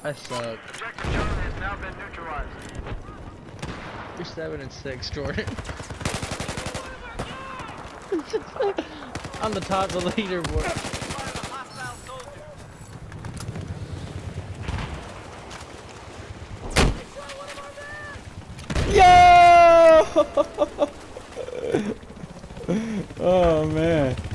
I suck. Objective Charlie has now been neutralized. You're 7 and 6, Jordan. I'm the top of the leaderboard. Yo! Oh man.